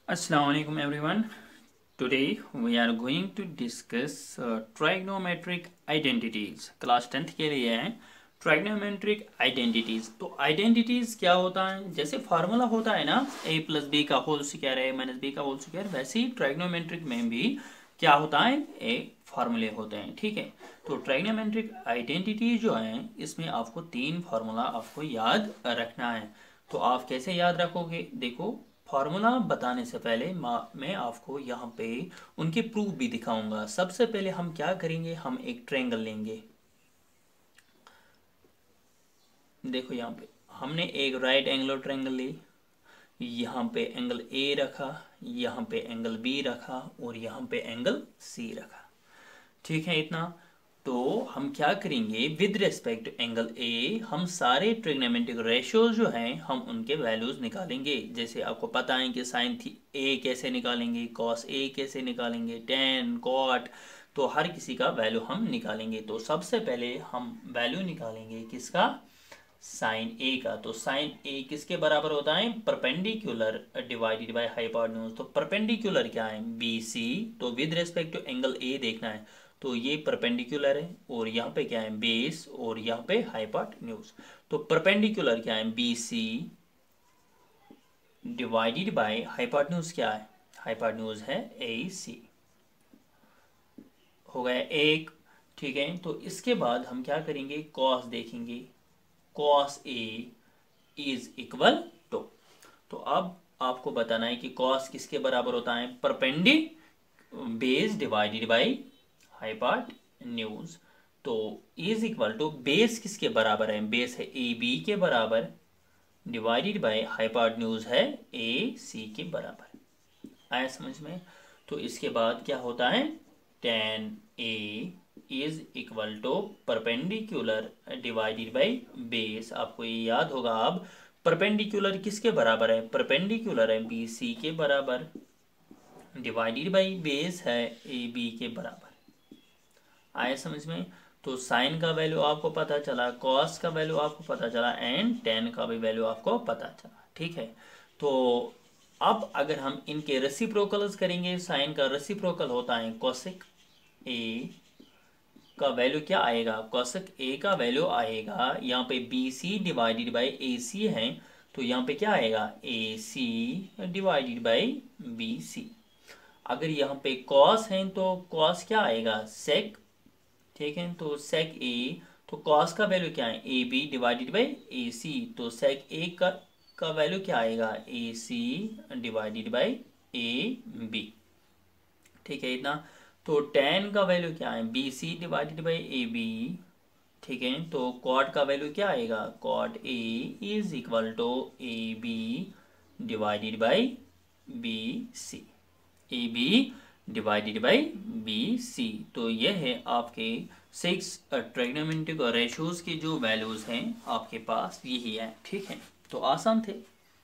Assalamu alaikum everyone. Today we are going to discuss trigonometric identities. Class 10th के लिए है trigonometric identities. तो identities क्या होता है? जैसे फार्मूला होता है ना a प्लस बी का होल स्क्वायर है माइनस बी का होल स्क्वायर, वैसे ही ट्राइग्नोमेट्रिक में भी क्या होता है? एक फार्मूले होते हैं। ठीक है, तो ट्राइग्नोमेट्रिक आइडेंटिटी जो है इसमें आपको तीन फार्मूला आपको याद रखना है। तो आप कैसे याद रखोगे? देखो, फार्मूला बताने से पहले मैं आपको यहाँ पे उनके प्रूफ भी दिखाऊंगा। सबसे पहले हम क्या करेंगे, हम एक ट्रायंगल लेंगे। देखो यहाँ पे हमने एक राइट एंगल ट्रायंगल ली, यहाँ पे एंगल ए रखा, यहाँ पे एंगल बी रखा और यहाँ पे एंगल सी रखा। ठीक है इतना। तो हम क्या करेंगे, with respect to angle A हम सारे ट्रिग्नोमेट्रिक रेशियोज जो हैं हम उनके वैल्यूज निकालेंगे। जैसे आपको पता है कि साइन थी ए कैसे निकालेंगे, कॉस ए कैसे निकालेंगे, टेन कॉट, तो हर किसी का वैल्यू हम निकालेंगे। तो सबसे पहले हम वैल्यू निकालेंगे किसका, साइन ए का। तो साइन ए किसके बराबर होता है, परपेंडिकुलर डिवाइडेड बाय हाइपोटेन्यूज। तो परपेंडिकुलर क्या है, बी सी। तो with respect to angle A देखना है, तो ये परपेंडिकुलर है और यहाँ पे क्या है, बेस, और यहाँ पे हाइपोटेन्यूज। तो परपेंडिकुलर क्या है, B C divided by hypotenuse क्या है, हाइपोटेन्यूज है ए सी। हो गया एक। ठीक है, तो इसके बाद हम क्या करेंगे, कॉस देखेंगे। Cos A is equal to, तो अब आपको बताना है कि कॉस किसके बराबर होता है, perpendicular base divided by hypotenuse. तो इज इक्वल टू बेस किसके बराबर है, बेस है ए बी के बराबर डिवाइडेड बाय हाइपोटेन्यूज है ए सी के बराबर। आया समझ में? तो इसके बाद क्या होता है, tan A is equal to perpendicular divided by base. आपको ये याद होगा अब, परपेंडिकुलर किसके बराबर है, परपेंडिकुलर है बी सी के बराबर डिवाइडेड बाई बेस है ए बी के बराबर। आया समझ में? तो साइन का वैल्यू आपको पता चला, कॉस का वैल्यू आपको पता चला एंड टेन का भी वैल्यू आपको पता चला। ठीक है, तो अब अगर हम इनके रेसिप्रोकल्स करेंगे, साइन का रेसिप्रोकल होता है कोसेक ए का वैल्यू क्या आएगा, कोसेक ए का वैल्यू आएगा यहाँ पे B C divided by A C है, तो यहाँ पे क्या आएगा, A C divided by B C. अगर यहाँ पे कॉस है तो कॉस क्या आएगा, सेक। ठीक है, तो सेक ए, तो कॉस का वैल्यू क्या है, A B divided by A C. तो सेक ए का वैल्यू क्या आएगा, A C divided by A B. ठीक है इतना। तो टेन का वैल्यू क्या है, B C divided by A B. ठीक है, तो कॉट का वैल्यू क्या आएगा, cot A is equal to A B divided by B C, A B divided by B C. तो यह है आपके 6 ट्रिग्नोमेट्रिक रेशियोज के जो वैल्यूज हैं आपके पास यही है। ठीक है, तो आसान थे।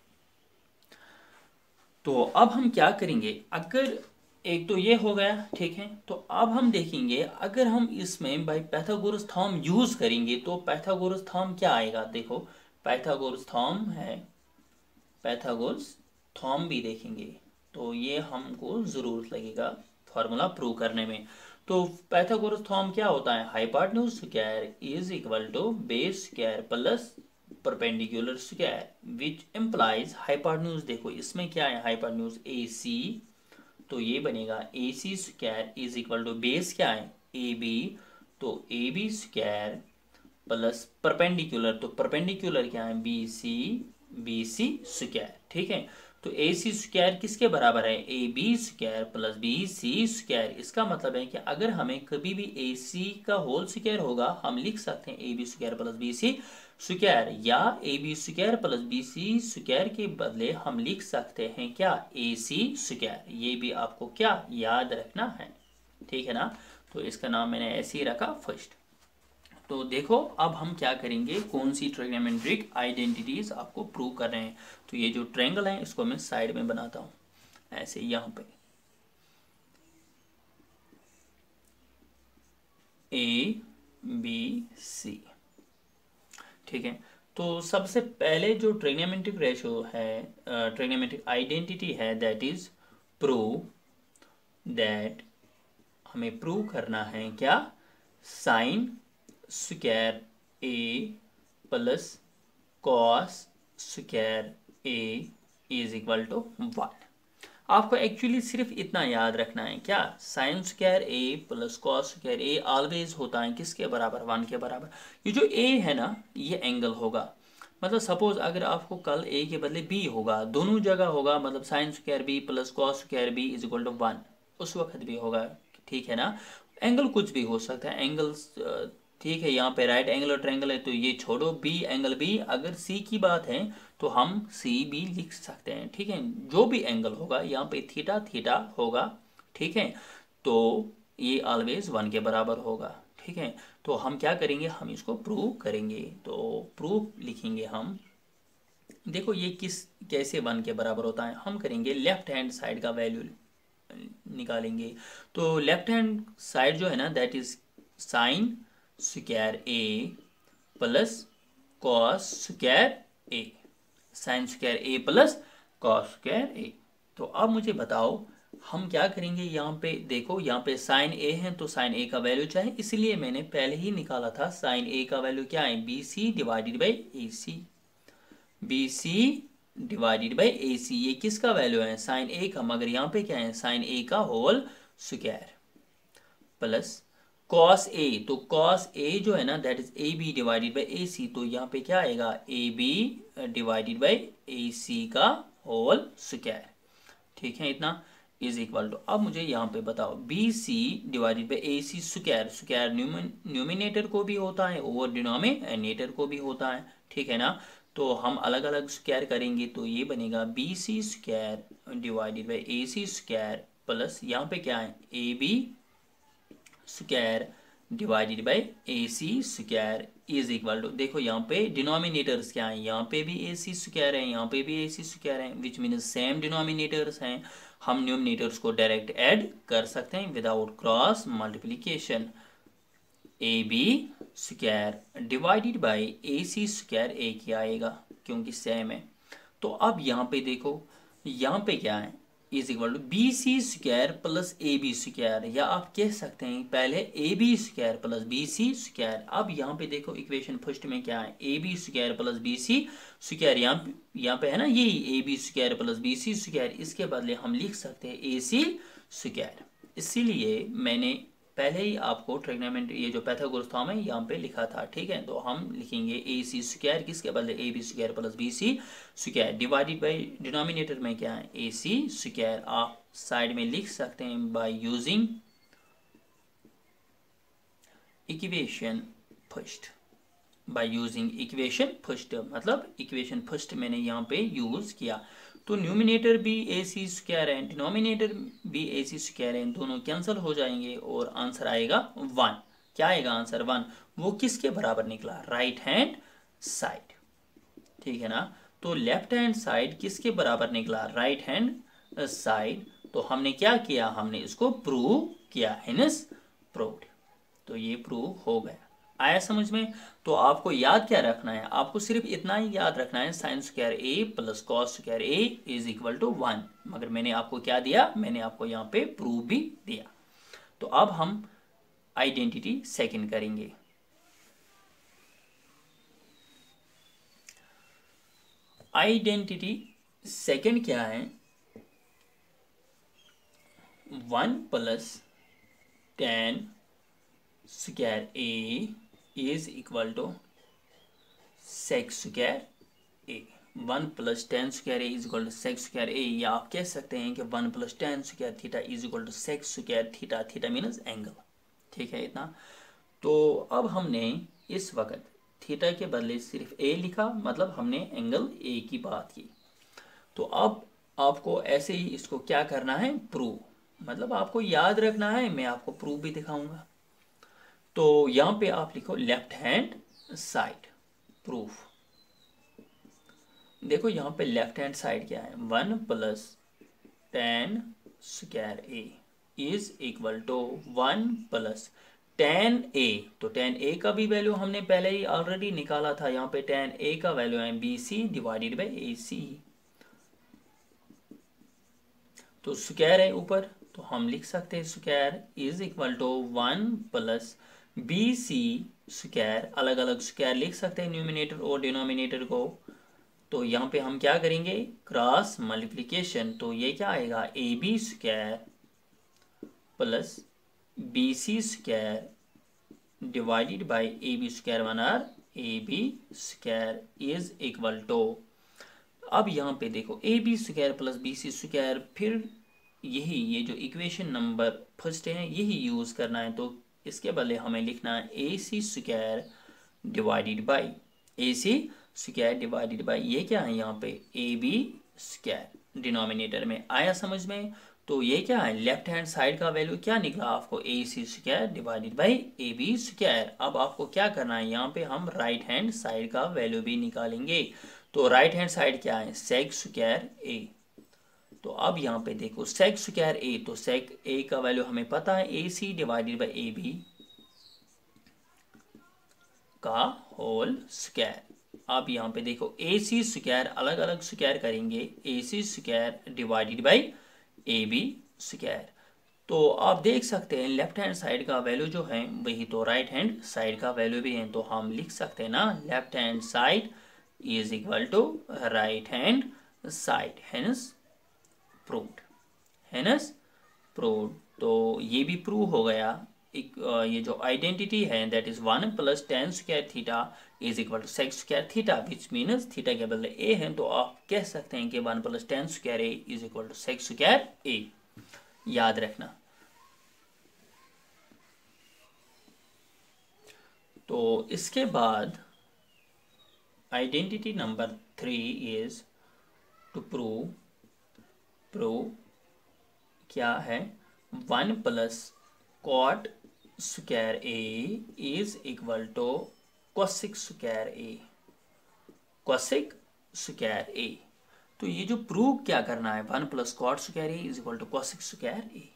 तो अब हम क्या करेंगे, अगर एक तो ये हो गया, ठीक है, तो अब हम देखेंगे अगर हम इसमें भाई पाइथागोरस थ्योरम यूज करेंगे तो पाइथागोरस थ्योरम क्या आएगा। देखो, पाइथागोरस थ्योरम है, पाइथागोरस थ्योरम भी देखेंगे, तो ये हमको जरूरत लगेगा फॉर्मूला प्रूव करने में। तो पाइथागोरस थ्योरम क्या होता है, hypotenuse square is equal to base square plus perpendicular square which implies hypotenuse. देखो इसमें क्या है, हाइपोटेन्यूज ए सी, तो ये बनेगा A C square is equal to base क्या है, ए बी, तो A B square plus perpendicular, तो परपेंडिकुलर क्या है, बी सी स्क्वायर। ठीक है, तो ए सी स्क्वायर किसके बराबर है, A B square plus B C square. इसका मतलब है कि अगर हमें कभी भी ए सी का होल स्क्वायर होगा हम लिख सकते हैं A B square plus B C square, या A B square plus B C square के बदले हम लिख सकते हैं क्या, ए सी स्क्वायर। ये भी आपको क्या याद रखना है। ठीक है ना, तो इसका नाम मैंने ऐसे ही रखा फर्स्ट। तो देखो अब हम क्या करेंगे, कौन सी ट्रिग्नोमेट्रिक आइडेंटिटीज आपको प्रूव कर रहे हैं। तो ये जो ट्रायंगल है इसको मैं साइड में बनाता हूं ऐसे यहां पे, ए बी सी। ठीक है, तो सबसे पहले जो ट्रिग्नोमेट्रिक रेशियो है, ट्रिग्नोमेट्रिक आइडेंटिटी है, दैट इज प्रूव दैट, हमें प्रूव करना है क्या, sine square A plus cos square A is equal to 1। आपको एक्चुअली सिर्फ इतना याद रखना है, क्या, sine square A plus cos square A always होता है किसके बराबर, 1 के बराबर। ये जो ए है ना, ये एंगल होगा। मतलब सपोज अगर आपको कल ए के बदले बी होगा, दोनों जगह होगा, मतलब sine square B plus cos square B is equal to 1, उस वक्त भी होगा, ठीक है ना। एंगल कुछ भी हो सकता है, एंगल्स, ठीक है। यहाँ पे राइट एंगल ट्रायंगल है तो ये छोड़ो, बी एंगल बी, अगर सी की बात है तो हम सी बी लिख सकते हैं, ठीक है। जो भी एंगल होगा यहाँ पे थीटा थीटा होगा, ठीक है। तो ये ऑलवेज 1 के बराबर होगा, ठीक है। तो हम क्या करेंगे, हम इसको प्रूव करेंगे। तो प्रूव लिखेंगे हम, देखो ये किस कैसे 1 के बराबर होता है, हम करेंगे लेफ्ट हैंड साइड का वैल्यू निकालेंगे। तो लेफ्ट हैंड साइड जो है ना, that is sine square A plus cos square A, sine square A plus cos square A. तो अब मुझे बताओ हम क्या करेंगे, यहाँ पे देखो, यहाँ पे साइन ए है तो साइन ए का वैल्यू चाहिए, इसलिए मैंने पहले ही निकाला था। साइन ए का वैल्यू क्या है, B C divided by A C, B C divided by A C. ये किसका वैल्यू है, साइन ए का, मगर यहाँ पे क्या है, साइन ए का whole square plus cos A, तो कॉस ए जो है ना, that is A B divided by A C, तो यहाँ पे क्या आएगा, A B divided by A C का होल स्क्वायर, ठीक है। इतना इज इक्वल टू, अब मुझे यहाँ पे बताओ, B C divided by A C square, square numerator को भी होता है और डिनोमिनेटर को भी होता है, ठीक है ना। तो हम अलग अलग स्क्वायर करेंगे तो ये बनेगा B C square divided by A C square plus यहाँ पे क्या है, A B square divided by A C square is equal to, देखो यहाँ पे डिनोमिनेटर्स क्या है, यहाँ पे भी ए सी स्क्वायर है, यहाँ पे भी ए सी स्क्वायर है, विच मीन सेम डिनोमिनेटर्स हैं। हम न्यूमिनेटर्स को डायरेक्ट ऐड कर सकते हैं without cross multiplication. A B square divided by A C square A क्या आएगा, क्योंकि सेम है। तो अब यहाँ पे देखो, यहाँ पे क्या है, is equal to B C square plus A B square, या आप कह सकते हैं पहले A B square plus B C square. अब यहाँ पे देखो इक्वेशन फर्स्ट में क्या है, A B square plus B C square, यहाँ पे है ना यही A B square plus B C square, इसके बदले हम लिख सकते हैं ए सी स्क्वायर। इसीलिए मैंने पहले ही आपको ट्रिग्नोमेट्री, ये जो पाइथागोरस थ्योरम है यहाँ पे लिखा था, ठीक है। तो हम लिखेंगे ए सी स्क्वायर किसके बदले, A B square plus B C square divided by denominator में क्या है, ए सी स्क्वायर। आप साइड में लिख सकते हैं by using equation first, by using equation first, मतलब इक्वेशन फर्स्ट मैंने यहाँ पे यूज किया। तो न्यूमिनेटर भी ए सी स्क्वायर है, डिनोमिनेटर भी ए सी स्क्वायर है, दोनों कैंसिल हो जाएंगे और आंसर आएगा 1। क्या आएगा आंसर, 1। वो किसके बराबर निकला, राइट हैंड साइड, ठीक है ना। तो लेफ्ट हैंड साइड किसके बराबर निकला, राइट हैंड साइड। तो हमने क्या किया, हमने इसको प्रूव किया, हिंस प्रूव्ड। तो ये प्रूव हो गया। आया समझ में। तो आपको याद क्या रखना है, आपको सिर्फ इतना ही याद रखना है, sine square A plus cos square A is equal to 1। मगर मैंने आपको क्या दिया, मैंने आपको यहाँ पे प्रूव भी दिया। तो अब हम आइडेंटिटी सेकंड करेंगे। आइडेंटिटी सेकंड क्या है, 1 plus tan square A is equal to sec square A. 1 plus tan square A is equal to sec square A, या आप कह सकते हैं कि 1 plus tan square theta is equal to sec square theta, theta means angle, ठीक है इतना। तो अब हमने इस वक्त थीटा के बदले सिर्फ ए लिखा, मतलब हमने एंगल ए की बात की। तो अब आपको ऐसे ही इसको क्या करना है, प्रूव, मतलब आपको याद रखना है, मैं आपको प्रूव भी दिखाऊंगा। तो यहां पे आप लिखो लेफ्ट हैंड साइड प्रूफ। देखो यहां पे लेफ्ट हैंड साइड क्या है, 1 plus tan square A is equal to 1 plus tan a, तो tan a का भी वैल्यू हमने पहले ही ऑलरेडी निकाला था। यहाँ पे tan a का वैल्यू है BC डिवाइडेड बाई AC। तो स्क्वायर है ऊपर, तो हम लिख सकते हैं square is equal to 1 plus BC square. अलग अलग स्क्वायर लिख सकते हैं न्यूमिनेटर और डिनोमिनेटर को। तो यहाँ पे हम क्या करेंगे, क्रॉस मल्टीप्लिकेशन। तो ये क्या आएगा, AB square plus BC square divided by AB square one or AB square is equal to, अब यहाँ पे देखो AB square plus BC square, फिर यही ये जो इक्वेशन नंबर फर्स्ट है यही यूज़ करना है। तो इसके बदले हमें लिखना है AC square divided by AC square divided by, ये क्या है यहाँ पे AB स्क्वायर डिनोमिनेटर में आया समझ में। तो ये क्या है, लेफ्ट हैंड साइड का वैल्यू क्या निकला आपको, AC square divided by AB square. अब आपको क्या करना है, यहाँ पे हम राइट हैंड साइड का वैल्यू भी निकालेंगे। तो राइट हैंड साइड क्या है, सेक स्क्वायर A। तो अब यहाँ पे देखो सेक स्क्वायर A, तो सेक A का वैल्यू हमें पता है AC डिवाइडेड बाई AB का होल स्क्वायर। अब यहाँ पे देखो AC स्क्वायर अलग अलग स्क्वायर करेंगे, AC square divided by AB square. तो आप देख सकते हैं लेफ्ट हैंड साइड का वैल्यू जो है वही तो राइट हैंड साइड का वैल्यू भी है। तो हम लिख सकते हैं ना, left hand side is equal to right hand side, hence proved, hence proved. तो ये भी प्रूव हो गया। एक ये जो आइडेंटिटी है that is 1 plus tan square theta is equal to sec square theta, which means theta के बदले a है। तो आप कह सकते हैं कि 1 plus tan square a is equal to sec square a, याद रखना। तो इसके बाद identity number 3 is to prove क्या है, 1 plus cot square A is equal to cosec square A, cosec square A। तो ये जो प्रूव क्या करना है, 1 plus cot square A is equal to cosec square A।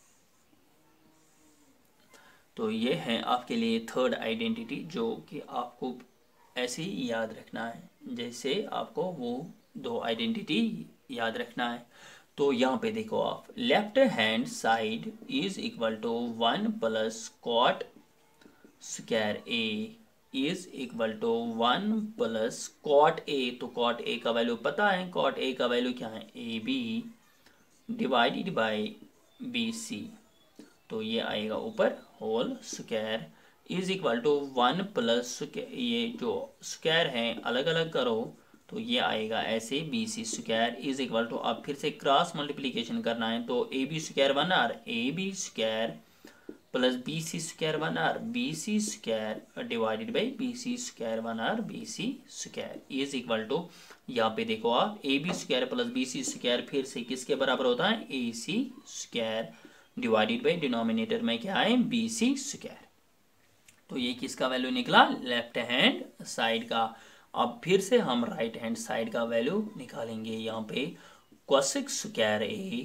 तो ये है आपके लिए थर्ड आइडेंटिटी, जो कि आपको ऐसे ही याद रखना है जैसे आपको वो दो आइडेंटिटी याद रखना है। तो यहाँ पे देखो आप, left hand side is equal to 1 plus cot square A is equal to 1 plus cot A। तो कॉट A का वैल्यू पता है, कॉट A का वैल्यू क्या है, AB डिवाइडेड बाई BC। तो ये आएगा ऊपर whole square is equal to 1 plus, ये जो स्क्वायर हैं अलग अलग करो तो ये आएगा ऐसे BC square is equal to, अब फिर से क्रॉस मल्टीप्लिकेशन करना है तो AB square 1R AB square plus BC square 1R BC square divided by BC square 1R BC square is equal to, यहाँ पे देखो आप AB square plus BC square फिर से किसके बराबर होता है, AC square divided by denominator में क्या है, BC स्क्वायर। तो ये किसका वैल्यू निकला, लेफ्ट हैंड साइड का। अब फिर से हम राइट हैंड साइड का वैल्यू निकालेंगे। यहाँ पे cosec square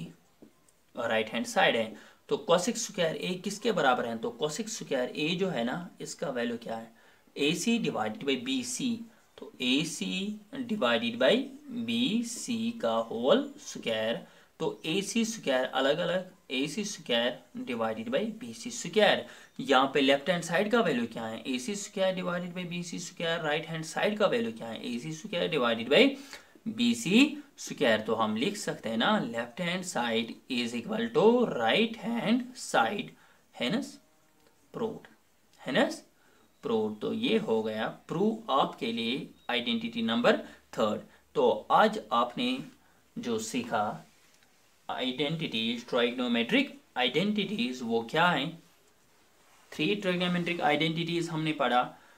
A right hand side है, तो कोसेक स्क्वायर A किसके बराबर है, तो कोसेक स्क्वायर A जो है ना इसका वैल्यू क्या है, AC डिवाइडेड बाई BC। तो AC डिवाइडेड बाई BC का होल स्क्वायर। तो AC स्क्वायर अलग अलग, AC square divided by BC square. यहाँ पे लेफ्ट हैंड साइड का वैल्यू क्या है, AC square divided by BC square. Right hand side का वैल्यू क्या है, AC square divided by BC square. तो हम लिख सकते हैं ना, left hand side is equal to right hand side, heinous proved, hence proved. तो ये हो गया प्रूव आपके लिए आइडेंटिटी नंबर थर्ड। तो आज आपने जो सीखा आइडेंटिटीज, ट्राइग्नोमेट्रिक आइडेंटिटीज, वो क्या है, 3 ट्राइग्नोमेट्रिक आइडेंटिटीज हमने पढ़ा।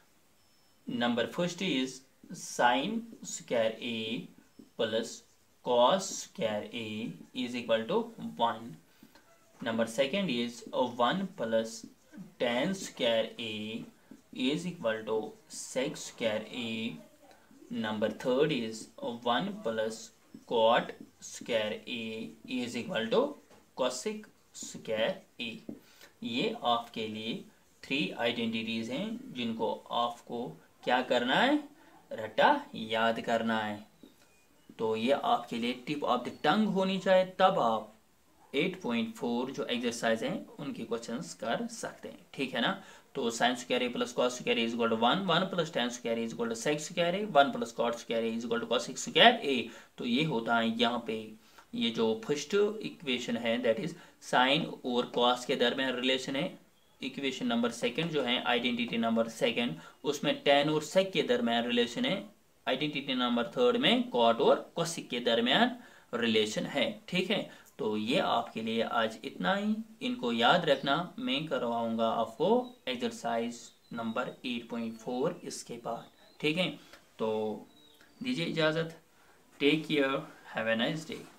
Number first is sine square A plus cos square A is equal to 1। Number second is 1 plus tan square A is equal to sec square A। Number third is 1 plus cot square A is equal to cosec square A। ये आपके लिए 3 identities हैं जिनको आपको क्या करना है, रट्टा याद करना है। तो ये आपके लिए टिप ऑफ द टंग होनी चाहिए, तब आप 8.4 जो एक्सरसाइज हैं उनके क्वेश्चंस कर सकते हैं, ठीक है ना। तो sine square A plus cos square A is equal to 1, 1 plus tan square A is equal to sec square A, 1 plus cot square A is equal to cos square A. तो ये होता है यहाँ पे ये जो फर्स्ट इक्वेशन है that is sine और कॉस के दरमियान रिलेशन है। इक्वेशन नंबर सेकंड जो है आइडेंटिटी नंबर सेकंड, उसमें tan और sec के दरमियान रिलेशन है। आइडेंटिटी नंबर थर्ड में cot और cosec के दरमियान रिलेशन है, ठीक है। तो ये आपके लिए आज इतना ही, इनको याद रखना। मैं करवाऊंगा आपको एक्सरसाइज नंबर 8.4 इसके बाद, ठीक है। तो दीजिए इजाज़त, take care, have a nice day.